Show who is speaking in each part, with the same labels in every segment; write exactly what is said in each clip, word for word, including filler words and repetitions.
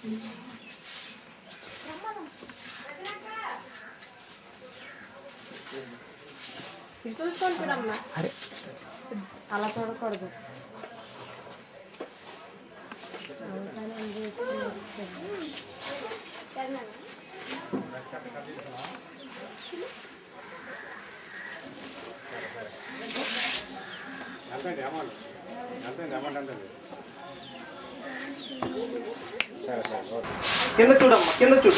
Speaker 1: చూసుకోండి చూడమ్మా. అలా చూడకూడదు.
Speaker 2: కింద చూడమ్మా, కింద చూడు.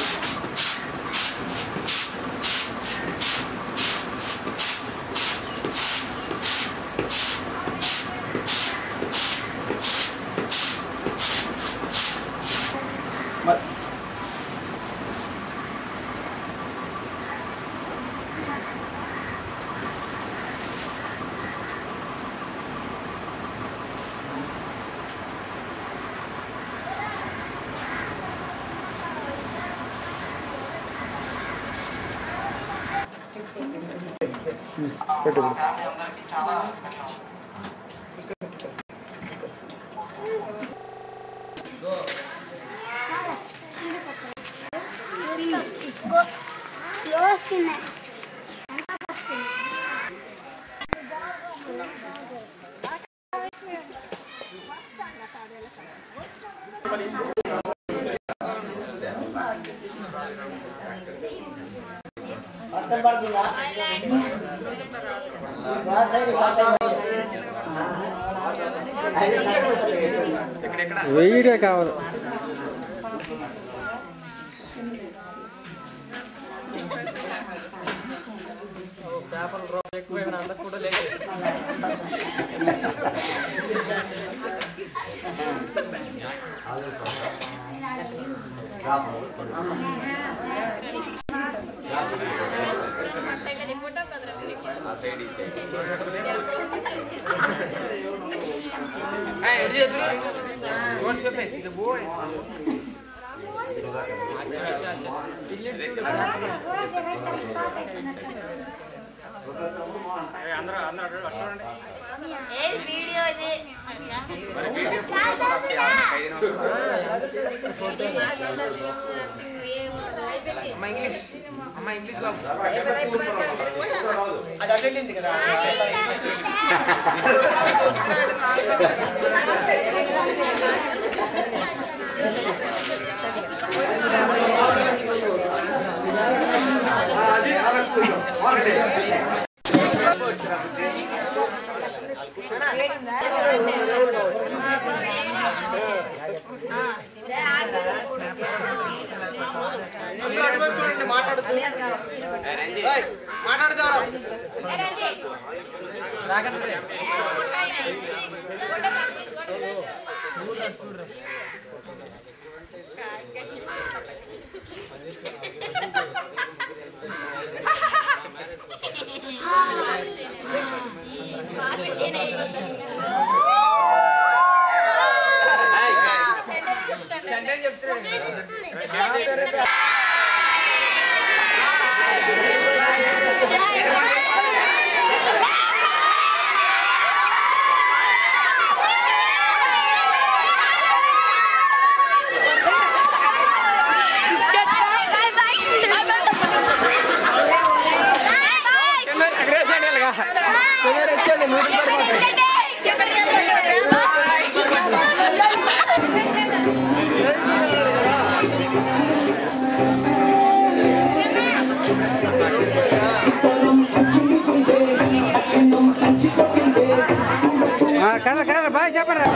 Speaker 3: వీడియో కావాలి. పేపర్ ఎక్కువ అందరు కూడా లేదు.
Speaker 4: What's your face? The boy.
Speaker 2: అందరూ అందరూ చూడండి.
Speaker 5: ఏ వీడియో ఇది?
Speaker 2: మరి వీడియో
Speaker 4: అమ్మ ఇంగ్లీష్ అమ్మ ఇంగ్లీష్ లో
Speaker 2: అది అటెండింది కదా. మాట్లాడుతా
Speaker 3: కదా కదా బాగా చెప్పరా.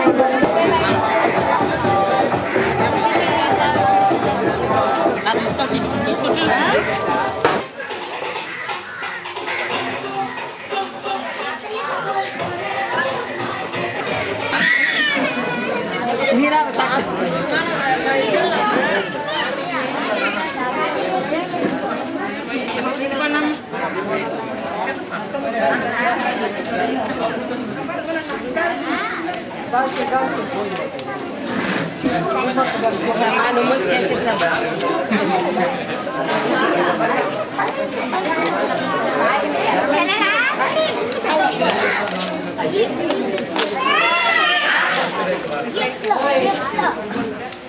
Speaker 1: Ano mo kasi sa ba?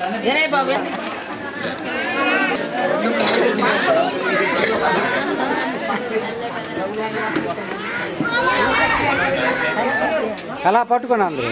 Speaker 3: అలా పట్టుకోండి అందరూ.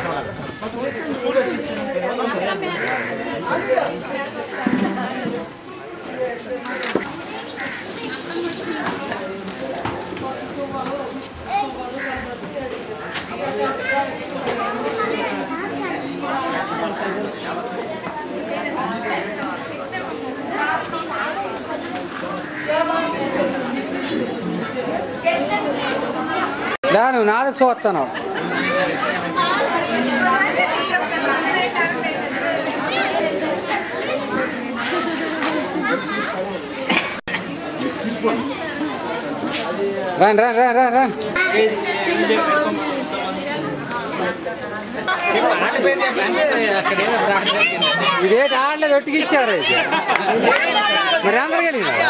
Speaker 3: నువ్వు నాలుగు చూస్తాను. రండి రండి రండి రండి రండి. ఇదేంటి ఆడలేదు ఒట్టికి ఇచ్చారు. మరి అందరు కలిగినారా?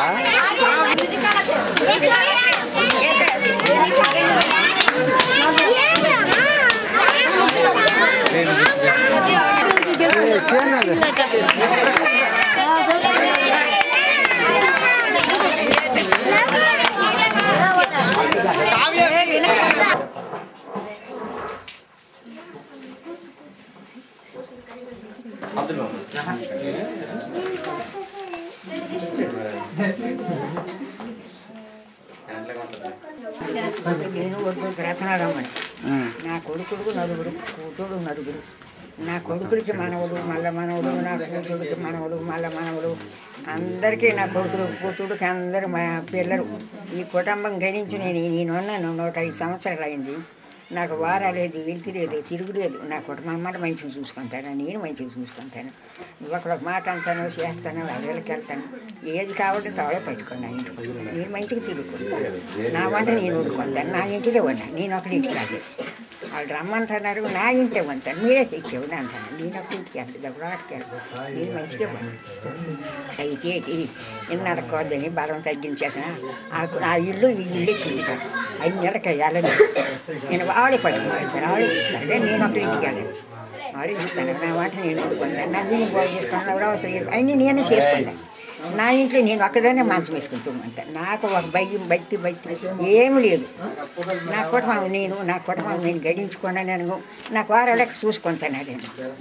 Speaker 6: నేను ఒడ్డు శ్రేతనాడమ్మని. నా కొడుకుడు నలుగురు, కూతుడు నలుగురు. నా కొడుకులకి మనవులు, మళ్ళా మనవులు, నా కూతుడికి మనవులు, మళ్ళా మనవులు, అందరికీ నా కొడుకులు కూతుడికి అందరూ మా పిల్లలు. ఈ కుటుంబం గణించి నేను నేనున్నాను నూట ఐదు సంవత్సరాలు అయింది. నాకు వారా లేదు, వెళ్తి లేదు, తిరుగులేదు. నా కుటుంబం మాట మంచిగా చూసుకుంటాను, నేను మంచిగా చూసుకుంటాను. ఒకళ్ళొక మాట అంటాను, చేస్తాను, అడవులకి వెళ్తాను. ఏది కావాలంటే తావే పట్టుకున్నా. నేను మంచిగా తిరుగుకుంటాను. నా వంట నేను వండుకుంటాను. నా ఇంటికే ఉన్నా, నేను ఒకటి ఇంటికి రాదు. వాళ్ళు రమ్మంటున్నారు, నా ఇంటే ఉంటాను, మీరే తెచ్చేవు అంటాను. నేను ఒక ఇంటికి వెళ్తాను, దగ్గరకి వెళ్తాను. నేను మంచిగా ఉన్నాను. అయితే ఏంటి నిన్న అడగొద్దని బలం తగ్గించేసిన ఆ ఇల్లు ఈ ఇల్లు తిరుగుతాను. ఐదు నెలలకి వెళ్ళని నేను ఆవిడే పట్టుకుని ఆవిడే ఇస్తాను. నేను ఒకటి ఇంటికి వెళ్ళను, ఆవిడే ఇస్తాను. నా వంట నేను వండుకుంటాను. నా నేను బాగు చేసుకున్నాను, అన్నీ నేనే చేసుకుంటాను. నా ఇంట్లో నేను ఒక్కదాన్నే మంచం వేసుకుంటూ ఉంటాను. నాకు ఒక భయం బట్టి బట్టి ఏమి లేదు. నా కుటుంబం నేను నా కుటుంబం నేను గడించుకున్నాను. నేను నాకు వారాలకు చూసుకుంటాను. అదే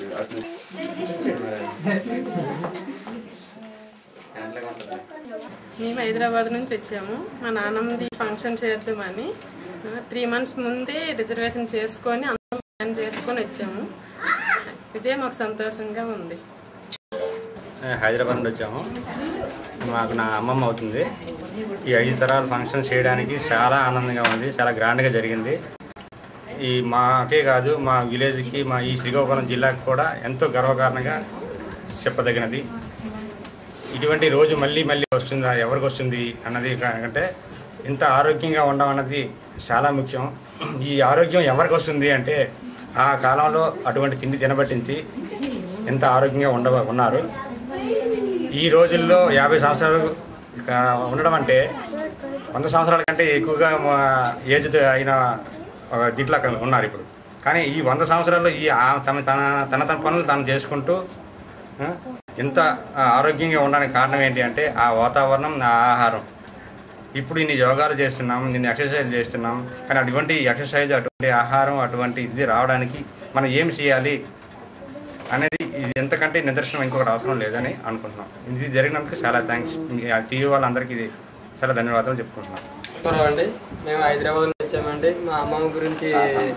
Speaker 7: మేము హైదరాబాద్ నుంచి వచ్చాము. మా నాన్నమ్మది ఫంక్షన్ చేద్దామని త్రీ మంత్స్ ముందే రిజర్వేషన్ చేసుకొని అందరం ప్లాన్ చేసుకొని వచ్చాము. ఇదే మాకు సంతోషంగా ఉంది.
Speaker 2: హైదరాబాద్ నుండి వచ్చాము. మాకు నా అమ్మమ్మ అవుతుంది. ఈ ఐదు తరాలు ఫంక్షన్ చేయడానికి చాలా ఆనందంగా ఉంది, చాలా గ్రాండ్గా జరిగింది. ఈ మాకే కాదు, మా విలేజ్కి, మా ఈ శ్రీకాకుళం జిల్లాకి కూడా ఎంతో గర్వకారణంగా చెప్పదగినది. ఇటువంటి రోజు మళ్ళీ మళ్ళీ వస్తుందా, ఎవరికి వస్తుంది అన్నది కంటే ఇంత ఆరోగ్యంగా ఉండడం అన్నది చాలా ముఖ్యం. ఈ ఆరోగ్యం ఎవరికి వస్తుంది అంటే ఆ కాలంలో అటువంటి తిండి తినబట్టించి ఎంత ఆరోగ్యంగా ఉండ ఉన్నారు. ఈ రోజుల్లో యాభై సంవత్సరాలు ఉండడం అంటే వంద సంవత్సరాల కంటే ఎక్కువగా ఏజ్ అయిన దీంట్లో ఉన్నారు ఇప్పుడు. కానీ ఈ వంద సంవత్సరాల్లో ఈ తన తన తన తన పనులు తాను చేసుకుంటూ ఎంత ఆరోగ్యంగా ఉండడానికి కారణం ఏంటి అంటే ఆ వాతావరణం, ఆ ఆహారం. ఇప్పుడు ఇన్ని యోగాలు చేస్తున్నాం, ఇన్ని ఎక్సర్సైజ్ చేస్తున్నాం, కానీ అటువంటి ఎక్సర్సైజ్, అటువంటి ఆహారం, అటువంటి ఇది రావడానికి మనం ఏం చేయాలి అనేది ఇది ఎంతకంటే నిదర్శనం ఇంకొకటి అవసరం లేదని అనుకుంటున్నాం. ఇది జరిగినందుకు చాలా థ్యాంక్స్. టీవీ వాళ్ళందరికీ ఇది చాలా ధన్యవాదాలు చెప్పుకుంటున్నాం.
Speaker 8: అండి మేము హైదరాబాద్ నుంచి వచ్చామండి. మా అమ్మమ్మ గురించి,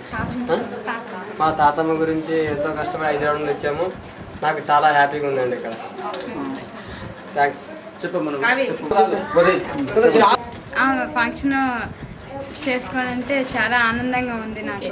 Speaker 8: మా తాతమ్మ గురించి ఎంతో కష్టపడి హైదరాబాద్ నుంచి వచ్చాము. నాకు చాలా హ్యాపీగా ఉందండి ఇక్కడ. థ్యాంక్స్. చెప్పు.
Speaker 9: ఫంక్షన్ చేసుకోవాలంటే చాలా ఆనందంగా ఉంది నాకు.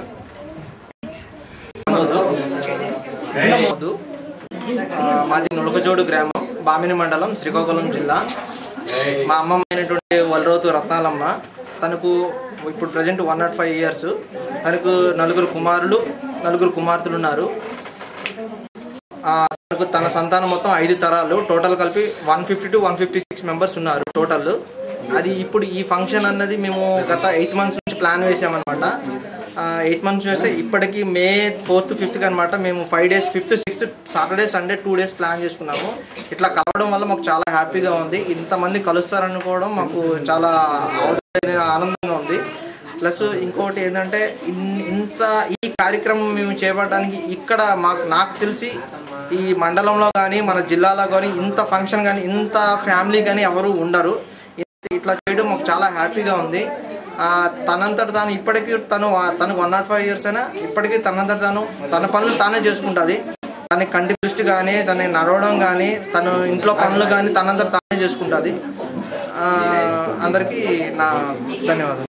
Speaker 10: మాది నులకజోడు గ్రామం, బామిని మండలం, శ్రీకాకుళం జిల్లా. మా అమ్మమ్మ అయినటువంటి వలరోతు రత్నాలమ్మ, తనకు ఇప్పుడు present one nought five years. తనకు నలుగురు కుమారులు, నలుగురు కుమార్తెలు ఉన్నారు. తనకు తన సంతానం మొత్తం ఐదు తరాలు, టోటల్ కలిపి one fifty two one fifty six members ఉన్నారు టోటల్. అది ఇప్పుడు ఈ ఫంక్షన్ అన్నది మేము గత ఎయిట్ మంత్స్ నుంచి ప్లాన్ వేసామన్నమాట. ఎయిట్ మంత్స్ చేస్తే ఇప్పటికీ మే ఫోర్త్ ఫిఫ్త్కి అనమాట మేము five days fifth sixth Saturday Sunday two days plan చేసుకున్నాము. ఇట్లా కలవడం వల్ల మాకు చాలా హ్యాపీగా ఉంది. ఇంతమంది కలుస్తారనుకోవడం మాకు చాలా ఆనందంగా ఉంది. ప్లస్ ఇంకొకటి ఏంటంటే ఇంత ఈ కార్యక్రమం మేము చేపట్టడానికి ఇక్కడ మాకు నాకు తెలిసి ఈ మండలంలో కానీ మన జిల్లాలో కానీ ఇంత ఫంక్షన్ కానీ ఇంత ఫ్యామిలీ కానీ ఎవరు ఉండరు. ఇట్లా చేయడం మాకు చాలా హ్యాపీగా ఉంది. తనంతట తాను ఇప్పటికీ తను తనకు వన్ నాట్ ఫైవ్ ఇయర్స్ అయినా ఇప్పటికీ తనంతట తాను తన పనులు తానే చేసుకుంటుంది. తన కంటి దృష్టి కానీ తన నడవడం కానీ తను ఇంట్లో పనులు కానీ తనంతట తానే చేసుకుంటుంది. అందరికీ నా ధన్యవాదాలు.